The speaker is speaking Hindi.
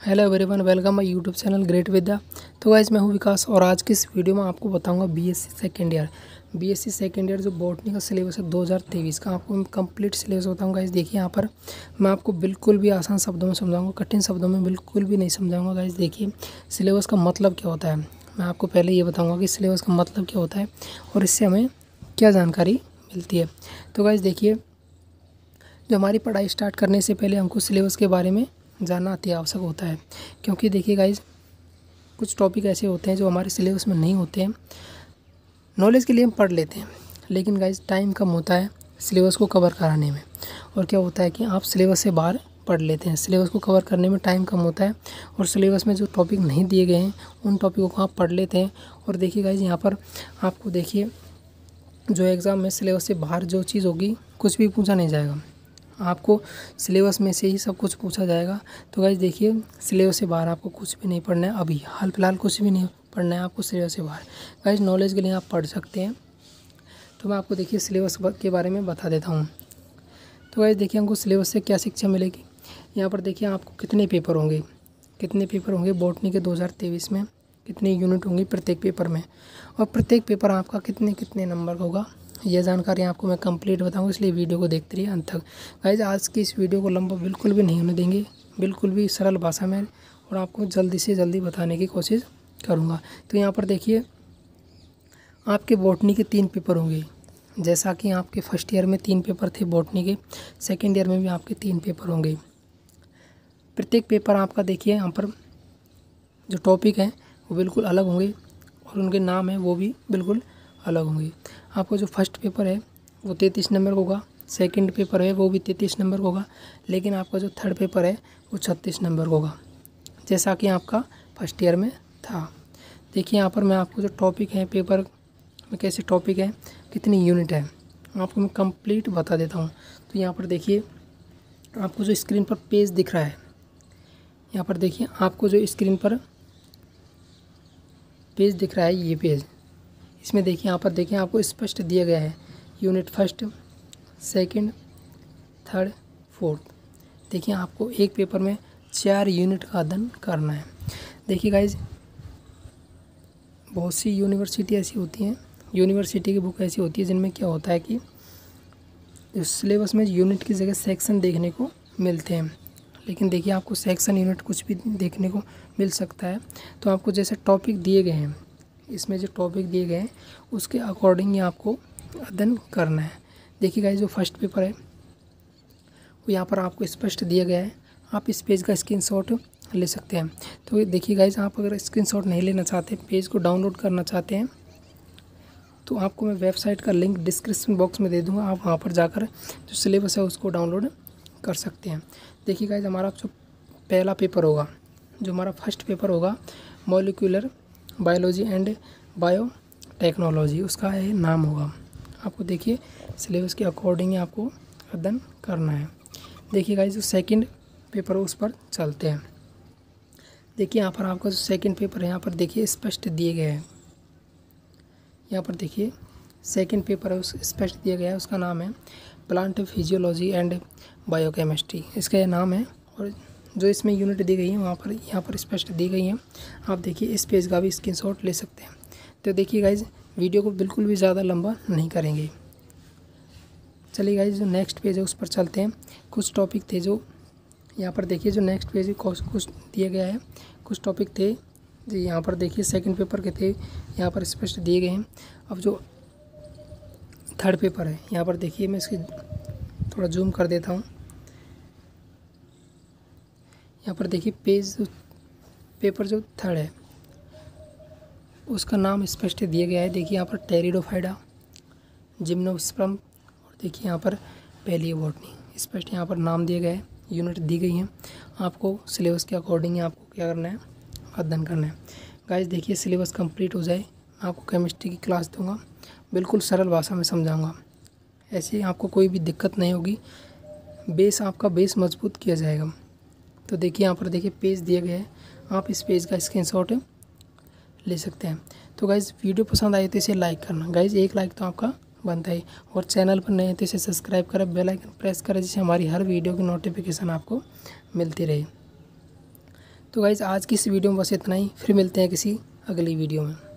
Hello everyone, welcome my YouTube channel great Vidya. तो गाइस मैं हूं विकास और आज की इस वीडियो में आपको बताऊंगा बीएससी सेकेंड ईयर जो बॉटनी का सिलेबस है 2023 का आपको मैं कंप्लीट सिलेबस बताऊंगा। गाइस देखिए यहाँ पर मैं आपको बिल्कुल भी आसान शब्दों में समझाऊंगा, कठिन शब्दों में बिल्कुल भी नहीं समझाऊंगा। गाइस देखिए सिलेबस का मतलब क्या होता है, मैं आपको पहले ये बताऊँगा कि सिलेबस का मतलब क्या होता है और इससे हमें क्या जानकारी मिलती है। तो गाइस देखिए, जो हमारी पढ़ाई स्टार्ट करने से पहले हमको सिलेबस के बारे में जानना अति आवश्यक होता है, क्योंकि देखिए गाइज कुछ टॉपिक ऐसे होते हैं जो हमारे सिलेबस में नहीं होते हैं। नॉलेज के लिए हम पढ़ लेते हैं, लेकिन गाइज टाइम कम होता है सिलेबस को कवर कराने में। और क्या होता है कि आप सिलेबस से बाहर पढ़ लेते हैं, सिलेबस को कवर करने में टाइम कम होता है और सिलेबस में जो टॉपिक नहीं दिए गए हैं उन टॉपिकों को आप पढ़ लेते हैं। और देखिए गाइज यहाँ पर आपको देखिए जो एग्ज़ाम में सिलेबस से बाहर जो चीज़ होगी कुछ भी पूछा नहीं जाएगा, आपको सिलेबस में से ही सब कुछ पूछा जाएगा। तो गाइस देखिए सिलेबस से बाहर आपको कुछ भी नहीं पढ़ना है, अभी हाल फिलहाल कुछ भी नहीं पढ़ना है आपको सिलेबस से बाहर। गाइस नॉलेज के लिए आप पढ़ सकते हैं, तो मैं आपको देखिए सिलेबस के बारे में बता देता हूँ। तो गाइस देखिए हमको सिलेबस से क्या शिक्षा मिलेगी। यहाँ पर देखिए आपको कितने पेपर होंगे बॉटनी के 2023 में, कितने यूनिट होंगी प्रत्येक पेपर में, और प्रत्येक पेपर आपका कितने कितने नंबर का होगा, यह जानकारी आपको मैं कंप्लीट बताऊंगा। इसलिए वीडियो को देखते रहिए अंत तक। गाइस आज की इस वीडियो को लंबा बिल्कुल भी नहीं होने देंगे, बिल्कुल भी सरल भाषा में और आपको जल्दी से जल्दी बताने की कोशिश करूंगा। तो यहाँ पर देखिए आपके बॉटनी के 3 पेपर होंगे, जैसा कि आपके फर्स्ट ईयर में 3 पेपर थे बॉटनी के, सेकेंड ईयर में भी आपके 3 पेपर होंगे। प्रत्येक पेपर आपका देखिए यहाँ पर जो टॉपिक हैं वो बिल्कुल अलग होंगे और उनके नाम हैं वो भी बिल्कुल अलग होंगे। आपको जो फर्स्ट पेपर है वो 33 नंबर का होगा, सेकंड पेपर है वो भी 33 नंबर का होगा, लेकिन आपका जो थर्ड पेपर है वो 36 नंबर का होगा, जैसा कि आपका फर्स्ट ईयर में था। देखिए यहाँ पर मैं आपको जो टॉपिक है पेपर में कैसे टॉपिक है, कितनी यूनिट है, आपको मैं कंप्लीट बता देता हूँ। तो यहाँ पर देखिए आपको जो स्क्रीन पर पेज दिख रहा है, यहाँ पर देखिए आपको जो स्क्रीन पर पेज दिख रहा है ये पेज, इसमें देखिए यहाँ पर देखिए आपको स्पष्ट दिया गया है unit first, second, third, fourth. देखिए आपको एक पेपर में 4 यूनिट का अध्ययन करना है। देखिए गाइज बहुत सी यूनिवर्सिटी ऐसी होती हैं, यूनिवर्सिटी की बुक ऐसी होती है जिनमें क्या होता है कि सिलेबस में यूनिट की जगह सेक्शन देखने को मिलते हैं, लेकिन देखिए आपको सेक्शन यूनिट कुछ भी देखने को मिल सकता है। तो आपको जैसे टॉपिक दिए गए हैं, इसमें जो टॉपिक दिए गए हैं उसके अकॉर्डिंग ही आपको अध्ययन करना है। देखिए गाइस जो फर्स्ट पेपर है वो यहाँ पर आपको स्पष्ट दिया गया है, आप इस पेज का स्क्रीनशॉट ले सकते हैं। तो देखिए गाइस आप अगर स्क्रीनशॉट नहीं लेना चाहते, पेज को डाउनलोड करना चाहते हैं, तो आपको मैं वेबसाइट का लिंक डिस्क्रिप्शन बॉक्स में दे दूँगा, आप वहाँ पर जाकर जो सिलेबस है उसको डाउनलोड कर सकते हैं। देखिए गाइस हमारा जो पहला पेपर होगा, जो हमारा फर्स्ट पेपर होगा मॉलिक्यूलर बायोलॉजी एंड बायोटेक्नोलॉजी, उसका ये नाम होगा। आपको देखिए सिलेबस के अकॉर्डिंग ही आपको अध्ययन करना है। देखिए गाइस जो सेकंड पेपर है उस पर चलते हैं। देखिए यहाँ पर आपका जो सेकंड पेपर है यहाँ पर देखिए स्पष्ट दिए गए हैं, यहाँ पर देखिए सेकंड पेपर है उस स्पष्ट दिया गया है, उसका नाम है प्लांट फिजियोलॉजी एंड बायोकेमिस्ट्री, इसका यह नाम है। और जो इसमें यूनिट दी गई है वहाँ पर यहाँ पर स्पष्ट दी गई हैं। आप देखिए इस पेज का भी स्क्रीनशॉट ले सकते हैं। तो देखिए गाइज वीडियो को बिल्कुल भी ज़्यादा लंबा नहीं करेंगे। चलिए गाइज जो नेक्स्ट पेज है उस पर चलते हैं। कुछ टॉपिक थे जो यहाँ पर देखिए जो नेक्स्ट पेज है कुछ दिया गया है, कुछ टॉपिक थे जो यहाँ पर देखिए सेकेंड पेपर के थे, यहाँ पर स्पष्ट दिए गए हैं। अब जो थर्ड पेपर है यहाँ पर देखिए मैं इसकी थोड़ा जूम कर देता हूँ। यहाँ पर देखिए पेपर जो थर्ड है उसका नाम स्पष्ट दिया गया है। देखिए यहाँ पर टेरिडोफाइडा, जिम्नोस्पर्म, और देखिए यहाँ पर पैलियोबॉटनी, स्पष्ट यहाँ पर नाम दिए गए, यूनिट दी गई हैं। आपको सिलेबस के अकॉर्डिंग आपको क्या करना है, अध्ययन करना है। गाइस देखिए सिलेबस कंप्लीट हो जाए मैं आपको केमिस्ट्री की क्लास दूंगा, बिल्कुल सरल भाषा में समझाऊंगा, ऐसे आपको कोई भी दिक्कत नहीं होगी, आपका बेस मजबूत किया जाएगा। तो देखिए यहाँ पर देखिए पेज दिए गए हैं, आप इस पेज का स्क्रीनशॉट ले सकते हैं। तो गाइज़ वीडियो पसंद आए तो इसे लाइक करना, गाइज़ एक लाइक तो आपका बनता है, और चैनल पर नए हैं तो इसे सब्सक्राइब करें, बेल आइकन प्रेस करें, जिससे हमारी हर वीडियो की नोटिफिकेशन आपको मिलती रहे। तो गाइज़ आज की इस वीडियो में बस इतना ही, फिर मिलते हैं किसी अगली वीडियो में।